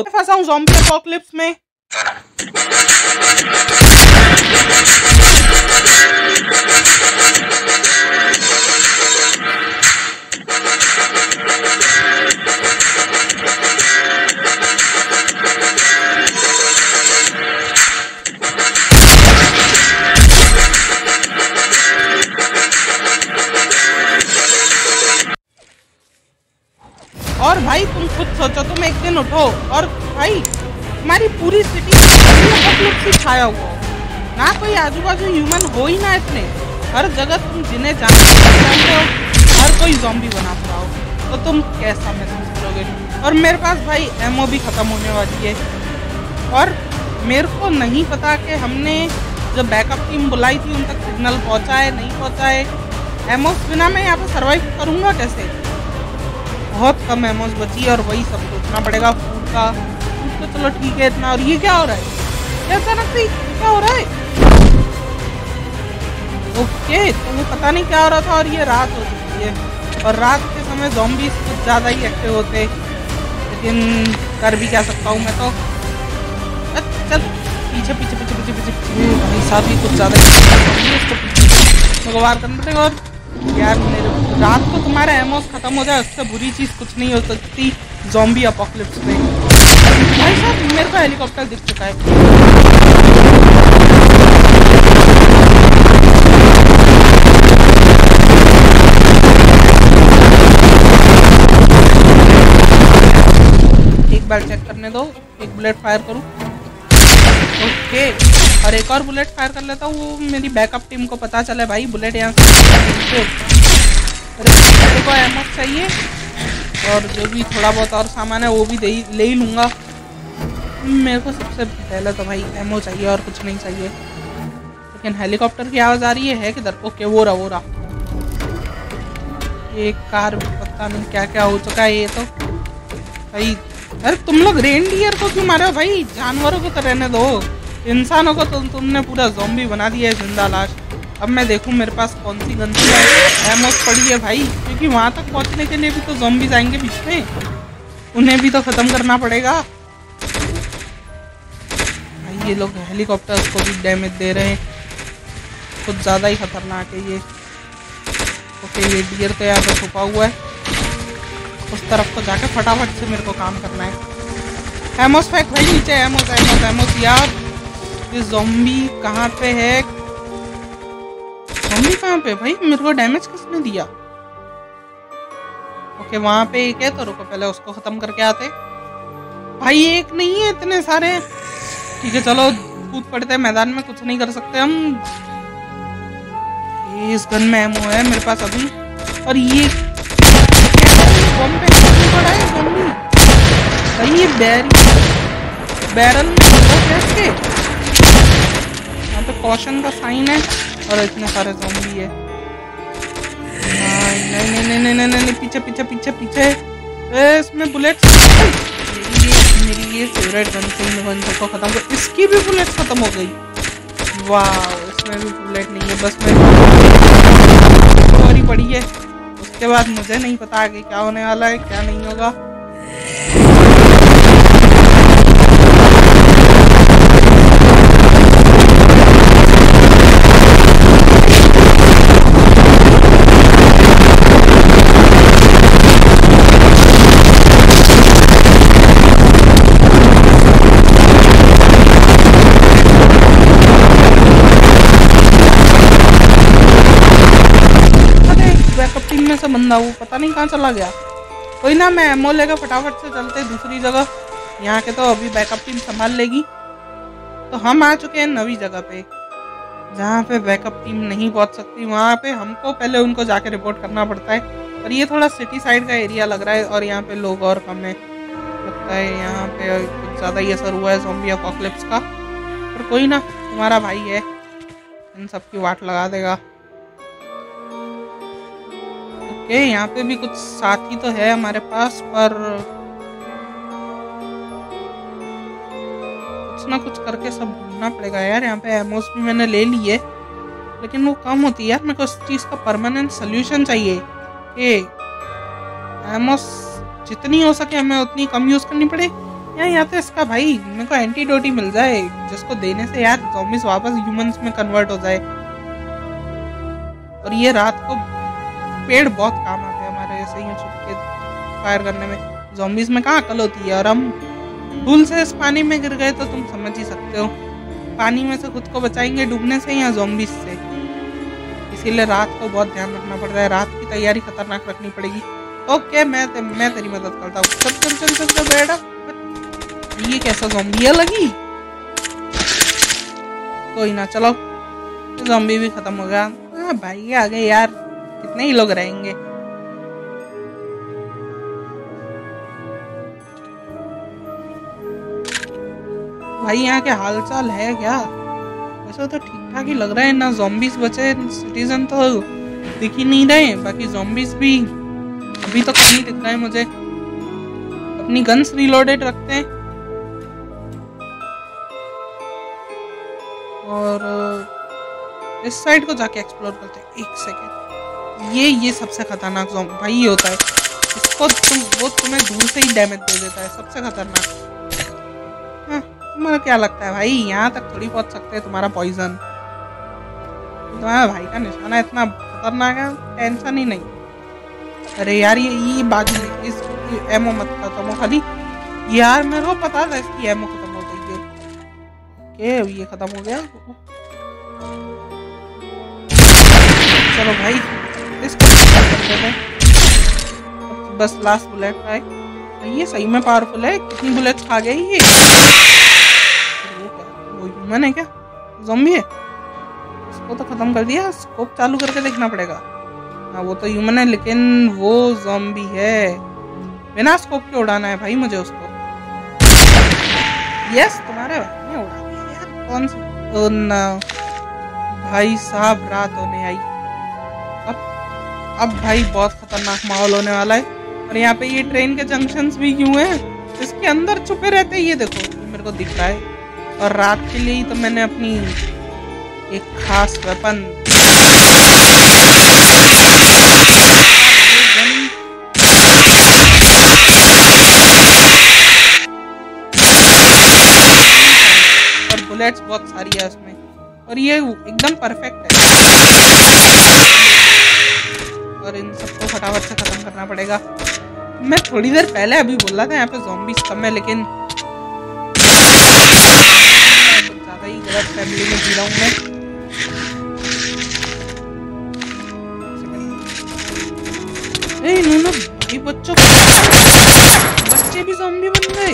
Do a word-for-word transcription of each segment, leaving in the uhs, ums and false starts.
हो, फंसा हूँ ज़ॉम्बी एपोकलिप्स में। और भाई तुम खुद सोचो, तुम एक दिन उठो और भाई तुम्हारी पूरी सिटी से छाया हुआ हो, ना कोई आजू बाजू ह्यूमन हो ही ना इतने, हर जगह तुम जिन्हें जानते हो हर कोई ज़ॉम्बी बना पड़ा हो, तो तुम कैसा महसूस करोगे। और मेरे पास भाई एमओ भी ख़त्म होने वाली है और मेरे को नहीं पता कि हमने जो बैकअप टीम बुलाई थी उन तक सिग्नल पहुँचा है नहीं पहुँचा है। एमओ बिना मैं यहाँ पर सर्वाइव करूँगा कैसे, बहुत कम एमोस बची और वही सब सोचना पड़ेगा। फूड का फूड तो चलो ठीक है इतना। और ये क्या हो रहा है, क्या अचानक से क्या हो रहा है। ओके तो वो पता नहीं क्या हो रहा था और ये रात हो चुकी है और रात के समय ज़ॉम्बीज़ कुछ ज़्यादा ही एक्टिव होते, लेकिन कर भी क्या सकता हूँ मैं तो। चल पीछे पीछे पीछे पीछे पीछे पीछे भाई साहब ही कुछ ज़्यादा उसको वार करना पड़ेगा। और यार मेरे रात को तुम्हारा एमोस खत्म हो जाए उससे बुरी चीज़ कुछ नहीं हो सकती ज़ॉम्बी एपोकलिप्स में। भाई साहब मेरे को हेलीकॉप्टर दिख चुका है। एक बार चेक करने दो, एक बुलेट फायर करूं। ओके और एक और बुलेट फायर कर लेता हूँ, वो मेरी बैकअप टीम को पता चले भाई बुलेट यहाँ से। मेरे को एमो चाहिए और जो भी थोड़ा बहुत और सामान है वो भी दे ले ही लूँगा। मेरे को सबसे पहले तो भाई एमो चाहिए और कुछ नहीं चाहिए। लेकिन हेलीकॉप्टर की आवाज़ आ रही है किधर। ओके वो रहा वो रहा ये कार, पता नहीं क्या क्या हो चुका है ये तो भाई। अरे तुम लोग रेनडियर को क्यों मारे हो भाई, जानवरों को तो रहने दो, इंसानों को तो तुमने पूरा ज़ॉम्बी बना दिया है, जिंदा लाश। अब मैं देखूं मेरे पास कौन सी गन है। एमोस पड़ी है भाई, क्योंकि वहां तक पहुंचने के लिए भी तो ज़ॉम्बीज़ आएंगे बीच में, उन्हें भी तो ख़त्म करना पड़ेगा भाई। ये लोग हेलीकॉप्टर्स को भी डैमेज दे रहे हैं, कुछ ज़्यादा ही खतरनाक है ये। ओके ये डियर तो यहाँ पर छुपा हुआ है, उस तरफ को जाके फटाफट से मेरे को काम करना है। एमोस फेंक भाई नीचे, एमोस एमोस एमोस। यार ये ज़ॉम्बी कहाँ पे है, ज़ॉम्बी कहाँ पे भाई, मेरे को डैमेज किसने दिया। ओके वहाँ पे एक है तो रुको पहले उसको ख़त्म करके आते। भाई एक नहीं है इतने सारे। ठीक है चलो कूद पड़ते हैं मैदान में, कुछ नहीं कर सकते हम। इस गन में एमो है मेरे पास अभी। और ये बम पे पड़ा है ज़ॉम्बी भाई, ये बैरल बैरल में कैसे। यहाँ पे कॉशन का साइन है और इतने सारे ज़ॉम्बी है। नहीं नहीं नहीं नहीं नहीं नहीं पीछे पीछे पीछे पीछे। इसमें बुलेट, मेरी मेरी ये फेवरेट गन से मैं गन को खत्म कर, इसकी भी बुलेट खत्म हो गई। वाह इसमें भी बुलेट नहीं है, बस मैं और ही पड़ी है। उसके बाद मुझे नहीं पता आगे क्या होने वाला है क्या नहीं होगा। से बंदा वो पता नहीं कहाँ चला गया। कोई ना मैं एमओ लेकर फटाफट से चलते दूसरी जगह, यहाँ के तो अभी बैकअप टीम संभाल लेगी। तो हम आ चुके हैं नवी जगह पे जहाँ पे बैकअप टीम नहीं पहुँच सकती। वहाँ पे हमको पहले उनको जाके रिपोर्ट करना पड़ता है। और ये थोड़ा सिटी साइड का एरिया लग रहा है और यहाँ पे लोग और कम है, लगता है यहाँ पे कुछ ज़्यादा ही असर हुआ है ज़ॉम्बी एपोकलिप्स का। पर कोई ना तुम्हारा भाई है, इन सब की वाट लगा देगा। ओके यहाँ पे भी कुछ साथी तो है हमारे पास, पर कुछ ना कुछ करके सब ढूंढना पड़ेगा यार। यहाँ पे एमोस भी मैंने ले ली है लेकिन वो कम होती है यार। मेरे को इस चीज़ का परमानेंट सोल्यूशन चाहिए कि एमोस जितनी हो सके हमें उतनी कम यूज़ करनी पड़े। यार या तो इसका भाई मेरे को एंटीडोट ही मिल जाए जिसको देने से यार ज़ॉम्बीज वापस ह्यूमंस में कन्वर्ट हो जाए। और ये रात को पेड़ बहुत काम आते हैं हमारे ऐसे यूं छुप के फायर करने में। ज़ॉम्बीज में कहाँ अकल होती है। और हम भूल से इस पानी में गिर गए तो तुम समझ ही सकते हो, पानी में से खुद को बचाएंगे डूबने से या ज़ॉम्बीज से। इसीलिए रात को बहुत ध्यान रखना पड़ता है, रात की तैयारी खतरनाक रखनी पड़ेगी। ओके मैं ते, मैं तेरी मदद करता हूँ। चल चल चल चल चल बेटा। ये कैसा ज़ॉम्बी है लगी। कोई ना चलो, ज़ॉम्बी भी खत्म हो गया। हाँ भाई आ गए यार, कितने ही लोग रहेंगे। भाई यहाँ के हालचाल है क्या? वैसे तो ठीक ठाक ही लग रहा है ना, ज़ॉम्बीज बचे, सिटीजन तो दिख ही नहीं रहे। बाकी ज़ॉम्बीज भी अभी तक नहीं दिख रहा है मुझे। अपनी गन्स रीलोडेड रखते हैं और इस साइड को जाके एक्सप्लोर करते हैं। एक सेकेंड, ये ये सबसे खतरनाक ज़ॉम्बी भाई ये होता है, इसको तुम वो तुम्हें दूर से ही डैमेज दे देता है, सबसे खतरनाक। हाँ, तुम्हारा क्या लगता है भाई यहाँ तक थोड़ी पहुंच सकते हैं तुम्हारा पॉइजन? तुम्हारा भाई का निशाना इतना खतरनाक है, टेंशन ही नहीं। अरे यार ये ये बाजू में इस एमो मत खत्म हो खाली यार, मेरे को पता था इसकी एमो खत्म हो गई है। के ये खत्म हो गया। चलो भाई इसको करते हैं, बस लास्ट बुलेट का है। ये सही में पावरफुल है, कितनी बुलेट्स खा गई ये? वो ह्यूमन है क्या? ज़ॉम्बी है? इसको तो खत्म कर दिया। स्कोप चालू करके देखना पड़ेगा। हाँ वो तो ह्यूमन है लेकिन वो ज़ॉम्बी है। बिना स्कोप के उड़ाना है भाई मुझे उसको। यस तुम्हारे भाई ने उड़ा दिया यार। कौन सी? ओ ना भाई साहब, रात होने आई। अब अब भाई बहुत खतरनाक माहौल होने वाला है। और यहाँ पे ये ट्रेन के जंक्शंस भी क्यों हैं? इसके अंदर छुपे रहते हैं। ये देखो मेरे को दिख रहा है। और रात के लिए ही तो मैंने अपनी एक खास वेपन और बुलेट्स बहुत सारी है उसमें, और ये एकदम परफेक्ट है। और इन सबको फटाफट से खत्म करना पड़ेगा। मैं थोड़ी देर पहले अभी बोल रहा था यहाँ पे ज़ॉम्बीज कम है, लेकिन ज्यादा ही गलत फैमिली में जी रहा हूँ मैं। इन्होंने भाई बच्चों बच्चे भी ज़ॉम्बी बन गए।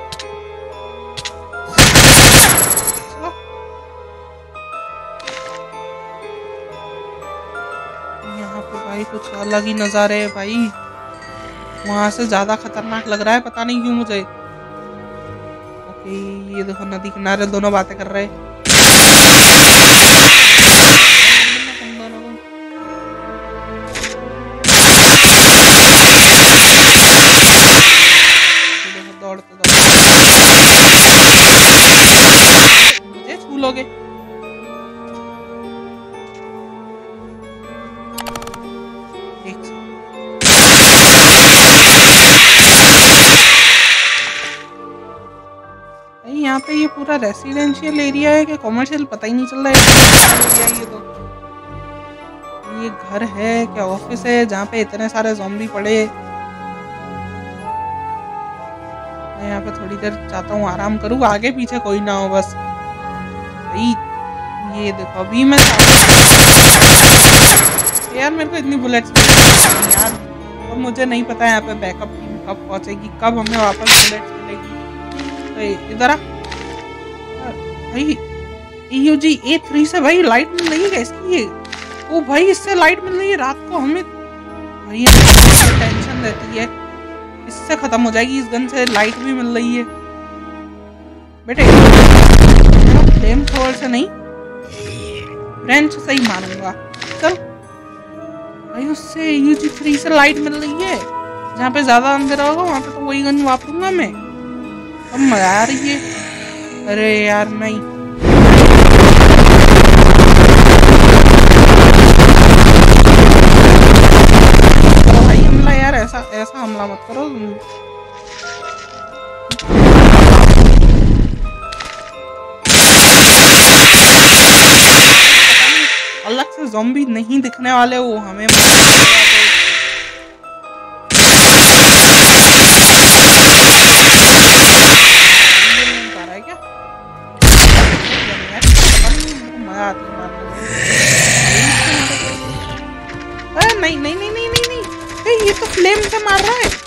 यहाँ पे भाई कुछ अलग ही नज़ारे है भाई। वहां से ज्यादा खतरनाक लग रहा है, पता नहीं क्यों मुझे। ओके ये देखो नदी किनारे दोनों बातें कर रहे हैं। दौड़ते दौड़ते मुझे छू लोगे। यहाँ पे ये पूरा रेसिडेंशियल एरिया है कि कॉमर्शियल पता ही नहीं चल रहा है। ये तो ये घर है क्या ऑफिस है जहाँ पे इतने सारे ज़ॉम्बी पड़े। मैं यहाँ पे थोड़ी देर चाहता हूँ आराम करूँ, आगे पीछे कोई ना हो बस। भाई ये देखो अभी मैं यार मेरे को इतनी बुलेट्स यार, अब मुझे नहीं पता यहाँ पे बैकअप टीम कब पहुँचेगी, कब हमें वापस बुलेट्स मिलेगी। इधर आ भाई। यू जी ए थ्री से भाई लाइट मिल रही है इसकी। ये ओ भाई इससे लाइट मिल रही है रात को हमें। भाई टेंशन रहती है, इससे खत्म हो जाएगी। इस गन से लाइट भी मिल रही है बेटे। फ्लेम थ्रोअर से नहीं, रेंच से ही मारूंगा। चल भाई उससे यू जी थ्री से लाइट मिल रही है। जहाँ पे ज्यादा अंधेरा होगा वहां पे तो वही गन वापरूंगा मैं। अब मजा आ रही है। अरे यार नहीं भाई हमला यार, ऐसा ऐसा हमला मत करो। ज़ॉम्बी नहीं दिखने वाले, वो हमें मार नहीं नहीं नहीं नहीं नहीं नहीं, ये तो फ्लेम से मार रहा है।